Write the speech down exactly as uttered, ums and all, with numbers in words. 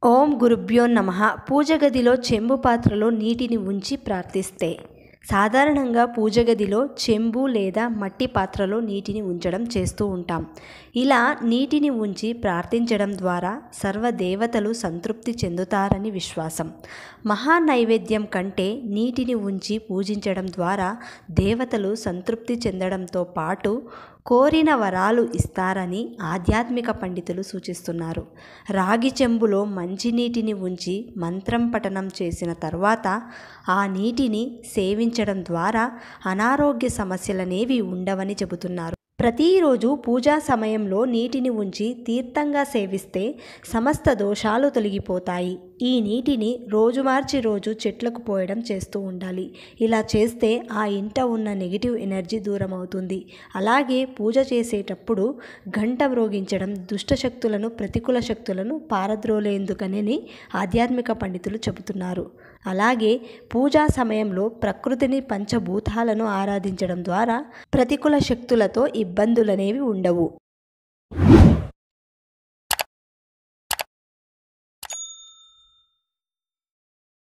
ఓం గురుభ్యో నమః. పూజ గదిలో చెంబు పాత్రలో నీటిని ఉంచి ప్రార్థిస్తే. సాధారణంగా పూజ గదిలో చెంబు లేదా మట్టి పాత్రలో నీటిని ఉంచడం చేస్తూ ఉంటాం. ఇలా నీటిని ఉంచి ప్రార్థించడం ద్వారా సర్వదేవతలు సంతృప్తి చెందుతారని విశ్వాసం. మహా నైవేద్యం కంటే నీటిని ఉంచి పూజించడం ద్వారా దేవతలు సంతృప్తి చెందడంతో పాటు కోరిన వరాలు ఇస్తారని ఆధ్యాత్మిక పండితులు సూచిస్తున్నారు. రాగి చెంబులో మంచినీటిని ఉంచి మంత్రం పఠనం చేసిన తర్వాత ఆ నీటిని సేవించడం ద్వారా అనారోగ్య సమస్యలనేవి ఉండవని చెబుతున్నారు. ప్రతిరోజు పూజా సమయంలో నీటిని ఉంచి తీర్థంగా సేవిస్తే సమస్త దోషాలు తొలగిపోతాయి. ఈ నీటిని రోజు మార్చి రోజు చెట్లకు పోయడం చేస్తూ ఉండాలి. ఇలా చేస్తే ఆ ఇంట ఉన్న నెగిటివ్ ఎనర్జీ దూరం అవుతుంది. అలాగే పూజ చేసేటప్పుడు గంట మ్రోగించడం దుష్టశక్తులను ప్రతికూల శక్తులను పారద్రోలేందుకని ఆధ్యాత్మిక పండితులు చెబుతున్నారు. అలాగే పూజా సమయంలో ప్రకృతిని పంచభూతాలను ఆరాధించడం ద్వారా ప్రతికూల శక్తులతో ఇబ్బందులనేవి ఉండవు.